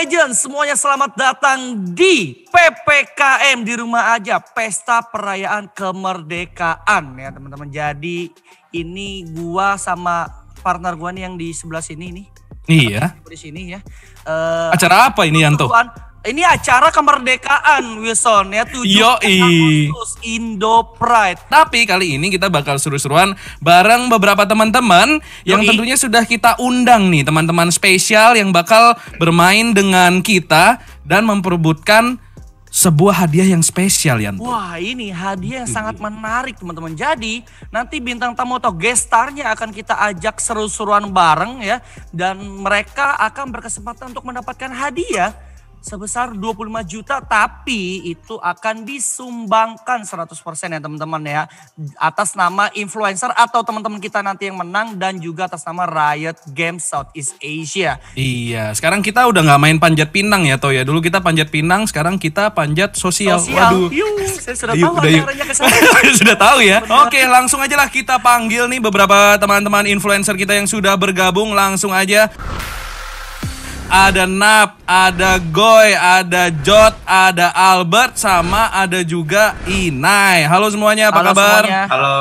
Legends, semuanya selamat datang di PPKM di rumah aja, Pesta Perayaan Kemerdekaan ya teman-teman. Jadi ini gua sama partner gua nih yang di sebelah sini nih. Iya. Di sini ya. Acara apa ini Yanto? Ini acara kemerdekaan Wilson ya, 7 Agustus Indo Pride. Tapi kali ini kita bakal seru-seruan bareng beberapa teman-teman yang tentunya sudah kita undang nih, teman-teman spesial yang bakal bermain dengan kita dan memperebutkan sebuah hadiah yang spesial Yanto. Wah, ini hadiah yang sangat menarik teman-teman. Jadi nanti bintang tamu atau guest star-nya akan kita ajak seru-seruan bareng ya. Dan mereka akan berkesempatan untuk mendapatkan hadiah sebesar 25 juta, tapi itu akan disumbangkan 100% ya teman-teman ya. Atas nama influencer atau teman-teman kita nanti yang menang dan juga atas nama Riot Games Southeast Asia. Iya, sekarang kita udah gak main panjat pinang ya Toh ya. Dulu kita panjat pinang, sekarang kita panjat sosial. Waduh. Saya sudah tahu acaranya ke sana. Sudah tahu ya. Oke, langsung aja lah kita panggil nih beberapa teman-teman influencer kita yang sudah bergabung. Langsung aja. Ada Nap, ada Goy, ada Jot, ada Albert, sama ada juga Inai. Halo semuanya, apa kabar? Semuanya. Halo.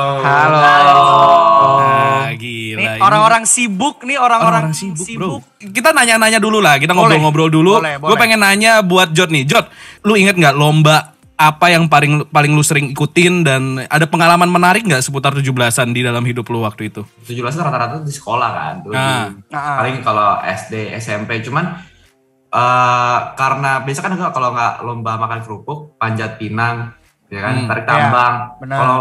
Nah, gila. Nih orang-orang sibuk nih, orang-orang sibuk. Bro. Kita nanya-nanya dulu lah, kita ngobrol-ngobrol dulu. Gue pengen nanya buat Jot nih. Jot, lu inget gak lomba apa yang paling lu sering ikutin dan ada pengalaman menarik gak seputar 17-an di dalam hidup lu waktu itu? 17 rata-rata di sekolah kan. Paling kalau SD, SMP. Cuman karena biasa kan kalau nggak lomba makan kerupuk, panjat pinang, ya kan, tarik tambang. Kalau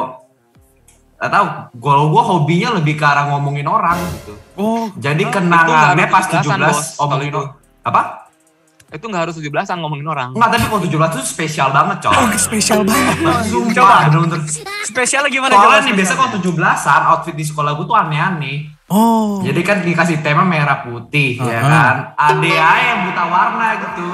gue hobinya lebih ke arah ngomongin orang gitu. Jadi kenangannya pas 17 ngomongin apa? Itu gak harus 17-an ngomongin orang. Enggak, tapi kalau 17 itu spesial banget coy. Spesial banget. Coba spesialnya gimana? Soalnya nih biasa kalau 17-an outfit di sekolah gue tuh aneh-aneh. Jadi kan dikasih tema merah putih ya kan. Ada yang buta warna gitu.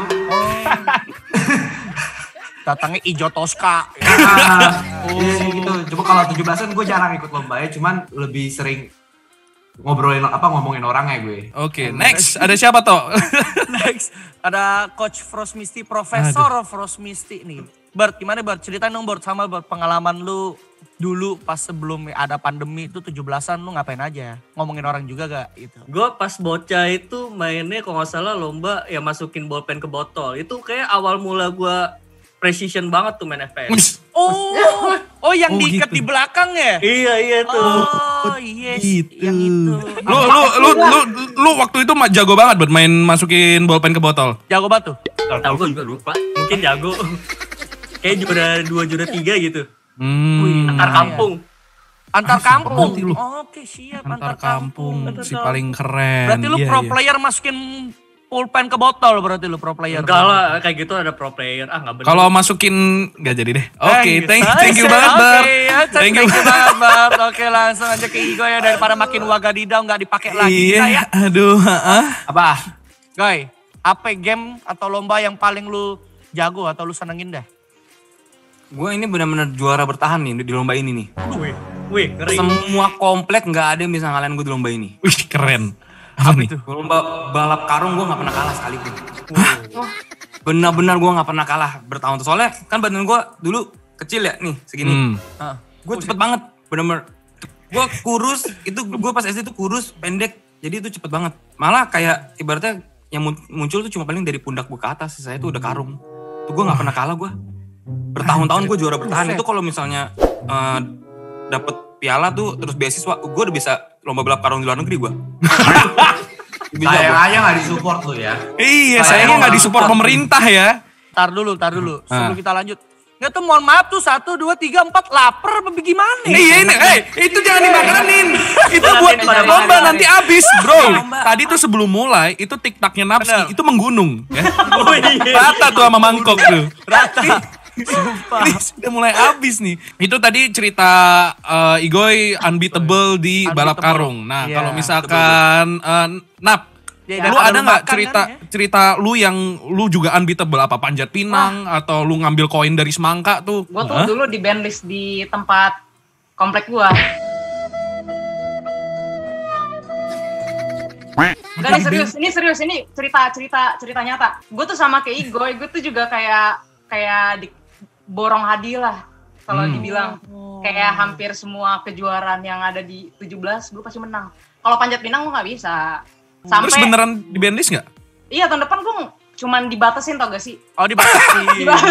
Datangnya ijo Tosca. Iya gitu. Coba kalau 17-an gue jarang ikut lomba ya, cuman lebih sering ngomongin orangnya gue. Oke, next ada siapa Toh? Next ada Coach Frosmisty, Profesor Frosmisty nih. Bert, gimana Bert? Ceritain dong Bert sama Bert pengalaman lu dulu pas sebelum ada pandemi itu 17-an lu ngapain aja? Ngomongin orang juga gak gitu? Gue pas bocah itu mainnya kalau gak salah lomba ya masukin bolpen ke botol. Itu kayak awal mula gue precision banget tuh main FPS. Oh yang diikat di belakang ya? Iya tuh. Oh yes, yang itu. Lu waktu itu jago banget buat main masukin bolpen ke botol. Jago banget tuh. Tahu gue juga lupa. Mungkin jago. Kayak juara 2, juara 3 gitu. Antar kampung. Antar kampung. Oke, siap. Antar kampung. Si paling keren. Berarti lu pro player masukin pulpen ke botol, berarti lu pro player. Enggak lah, kayak gitu ada pro player. Enggak bener. Kalau masukin enggak jadi deh. Oke, thank you banget, Bar. Thank you banget, Bar. Oke, langsung aja ke Igo ya, daripada makin wagadidau enggak dipakai lagi. Iya, aduh, Apa? Goy, apa game atau lomba yang paling lu jago atau lu senengin dah? Gue ini benar-benar juara bertahan nih di lomba ini nih. Wih, ngeri. Semua komplek nggak ada yang bisa ngalahin gue di lomba ini. Wih, keren. Apa nih? Lomba balap karung gue nggak pernah kalah sekalipun. Benar-benar gue nggak pernah kalah bertahun-tahun. Soalnya kan badan gue dulu kecil ya nih segini. Gue cepet banget, benar-benar. Gue kurus, itu gue pas SD tuh kurus, pendek. Jadi itu cepet banget. Malah kayak ibaratnya yang muncul tuh cuma paling dari pundak gue ke atas. Saya tuh udah karung. Tuh gue nggak pernah kalah gue. Bertahun-tahun gue juara bertahan. Itu kalau misalnya dapet piala tuh terus beasiswa, gue udah bisa lomba balap karung di luar negeri gue. Sayang aja gak disupport lu ya. Iya, sayangnya gak disupport pemerintah ya. Tar dulu. Sebelum kita lanjut. Nggak tuh mohon maaf tuh 1, 2, 3, 4 lapar apa gimana? Iya ini, itu jangan dimakanin. Itu buat lomba nanti abis bro. Tadi tuh sebelum mulai, itu TikToknya Napsi, itu menggunung. Ya. Rata tuh sama mangkok tuh. Rata. Ini sudah mulai habis nih. Itu tadi cerita Igoy unbeatable di balap karung. Nah kalau misalkan Nap, lu ada nggak cerita lu yang lu juga unbeatable apa panjat pinang atau lu ngambil koin dari semangka tuh? Gue tuh dulu di bandlist di tempat komplek gua. Enggak nih serius, ini cerita nyata. Gue tuh sama kayak Igoy, gue tuh juga kayak borong hadiah lah. Kalau dibilang kayak hampir semua kejuaraan yang ada di 17 gue pasti menang. Kalau panjat pinang gue nggak bisa. Terus beneran di bandlist nggak? Iya, tahun depan gue cuman dibatasin tau gak sih? Oh, dibatasin.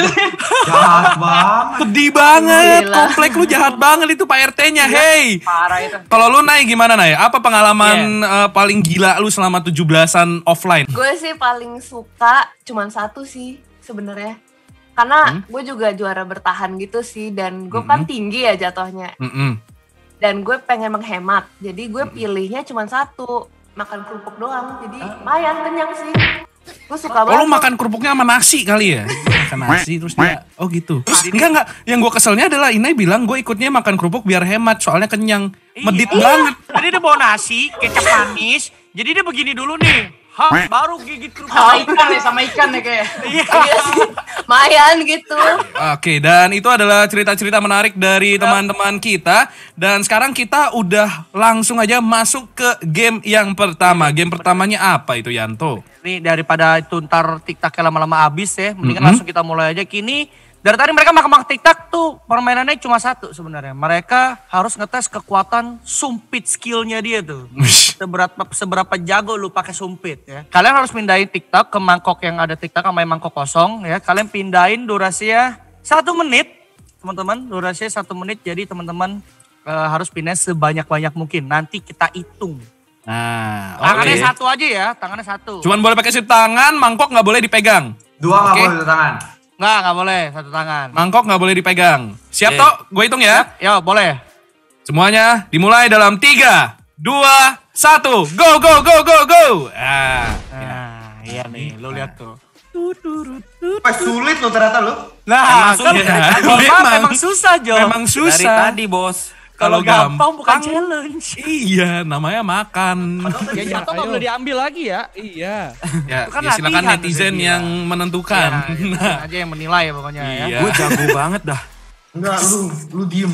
Jahat banget. Sedih banget. Komplek lu jahat banget itu Pak RT-nya. Hey. Parah itu. Kalau lu Nay gimana Nay? Apa pengalaman paling gila lu selama 17-an offline? Gue sih paling suka cuman satu sih sebenarnya. Karena gue juga juara bertahan gitu sih. Dan gue kan tinggi ya jatuhnya. Dan gue pengen menghemat. Jadi gue pilihnya cuman satu. Makan kerupuk doang. Jadi lumayan kenyang sih. Gue suka banget. Oh, lu makan kerupuknya sama nasi kali ya? Makan nasi terus dia, oh gitu. Terus enggak. Yang gue keselnya adalah Inai bilang gue ikutnya makan kerupuk biar hemat. Soalnya kenyang. Medit banget. Jadi dia bawa nasi, kecap manis. Jadi dia begini dulu nih. Baru gigit kerupuk. Sama ikan ya kayak. Iya sih. Lumayan gitu. Oke, dan itu adalah cerita-cerita menarik dari teman-teman kita. Dan sekarang kita udah langsung aja masuk ke game yang pertama. Game pertamanya apa itu Yanto? Nih daripada itu ntar TikToknya lama-lama habis ya. Mendingan langsung kita mulai aja. Kini dari tadi mereka makan TikTok tuh permainannya cuma satu sebenarnya. Mereka harus ngetes kekuatan sumpit skillnya dia tuh. Seberapa jago lu pakai sumpit ya. Kalian harus pindahin TikTok ke mangkok yang ada TikTok sama yang mangkok kosong ya. Kalian pindahin durasinya 1 menit. Teman-teman durasinya 1 menit. Jadi teman-teman harus pindah sebanyak-banyak mungkin. Nanti kita hitung. Nah, tangannya satu aja ya. Tangannya satu. Cuman boleh pakai satu tangan, mangkok nggak boleh dipegang. 2 nggak boleh satu tangan. Nggak boleh satu tangan. Mangkok nggak boleh dipegang. Siap Tok? Gue hitung ya. Ya boleh. Semuanya dimulai dalam 3, 2, 1. Go, go, go, go, go. Iya nih, lo lihat tuh. Sulit lo ternyata lo. Nah, memang susah Jo. Memang susah. Dari tadi bos. Kalau gampang bukan challenge. Iya, namanya makan. Ya jatuh nggak boleh diambil lagi ya. Iya. Ya, kan silakan latihan netizen yang menentukan. Nah, aja yang menilai ya pokoknya ya. Iya. Gue jago banget dah. Enggak, lu diem.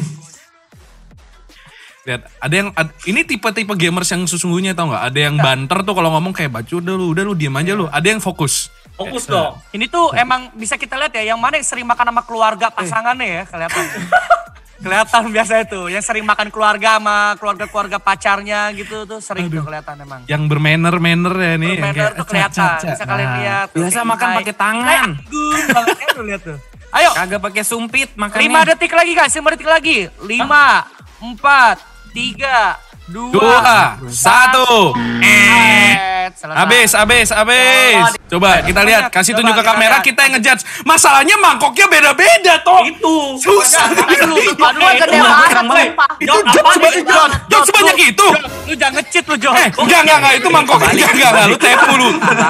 Lihat, ada yang ini tipe-tipe gamers yang sesungguhnya tau nggak? Ada yang banter tuh kalau ngomong kayak baju udah lu diem aja lu. Ada yang fokus. Fokus dong. Ini tuh emang bisa kita lihat ya, yang mana yang sering makan sama keluarga pasangannya ya, kelihatan. Kelihatan biasa itu, yang sering makan keluarga sama keluarga pacarnya gitu tuh sering tuh kelihatan emang. Yang bermanner ya nih. Bermanner tuh kelihatan, bisa kalian lihat. Biasa makan pakai tangan. Tuh lihat tuh. Ayo. Kagak pakai sumpit makannya. 5 detik lagi guys, 5 detik lagi. 5, 4, 3, 2, 1. Habis. Coba kita lihat, kasih tunjuk ke kamera, kita yang ngejudge. Masalahnya mangkoknya beda-beda toh. Itu. Susah. Aduh, gede banget. Itu judge sebanyak itu. Lu jangan ngecit lu, Jo. Enggak, itu mangkoknya. Enggak, lu tepu lu.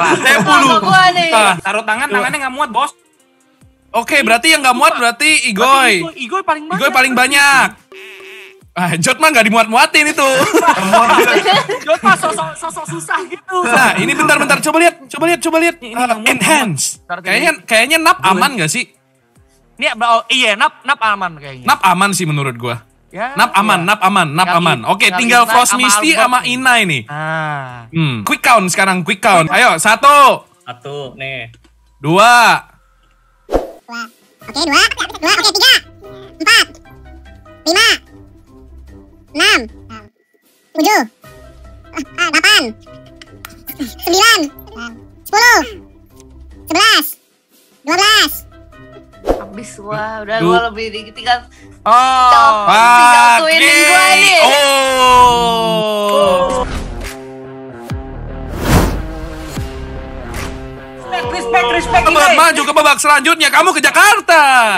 Taruh tangannya nggak muat bos. Oke, berarti yang nggak muat berarti Igoy. Igoy paling banyak. Igoy paling banyak. Jod mah gak dimuat-muatin itu. Jod mah sosok susah gitu. Nah, ini bentar. Coba lihat. Enhance. Kayaknya nap aman gak sih? Iya, nap aman kayaknya. Nap aman sih menurut gua. Ya, nap aman. Oke, tinggal Frost Misty sama Inai nih. Quick count sekarang, quick count. Ayo, 1. 1, nih. 2. Oke, 2. Oke, 3. 4. 5. 6, 7, 8, 9, 10, 11, 12. Habis wah, udah gue lebih dikit tinggal twinning gue nih. Respect. Maju ke babak selanjutnya, kamu ke Jakarta.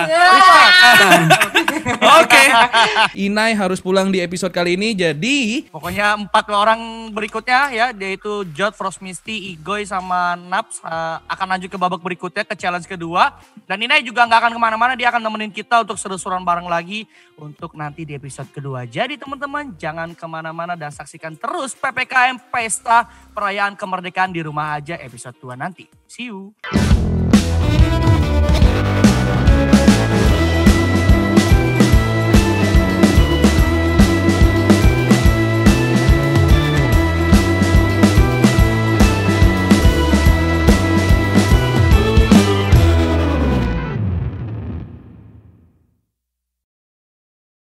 Oke. Inai harus pulang di episode kali ini, jadi pokoknya 4 orang berikutnya ya, yaitu Jod, Frost Misty, Igoy sama Naps akan lanjut ke babak berikutnya, ke challenge kedua. Dan Inai juga nggak akan kemana-mana, dia akan nemenin kita untuk seru-seruan bareng lagi untuk nanti di episode kedua. Jadi teman-teman jangan kemana-mana dan saksikan terus PPKM Pesta Perayaan Kemerdekaan di Rumah Aja episode 2 nanti. See you.